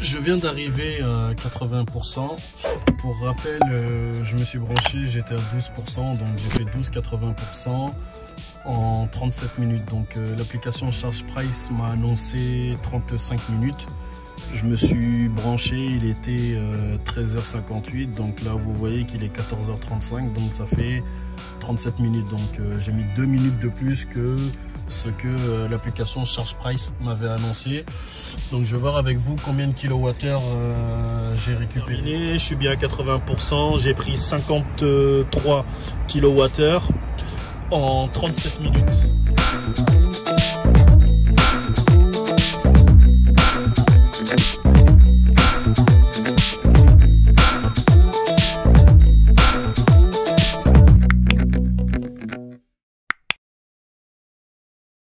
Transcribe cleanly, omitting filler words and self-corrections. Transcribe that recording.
Je viens d'arriver à 80%. Pour rappel, je me suis branché, j'étais à 12%, donc j'ai fait 12,80% en 37 minutes. Donc l'application ChargePrice m'a annoncé 35 minutes. Je me suis branché, il était 13h58, donc là vous voyez qu'il est 14h35, donc ça fait 37 minutes. Donc j'ai mis 2 minutes de plus que ce que l'application ChargePrice m'avait annoncé. Donc je vais voir avec vous combien de kilowattheures j'ai récupéré. Je suis bien à 80%, j'ai pris 53 kilowattheures en 37 minutes.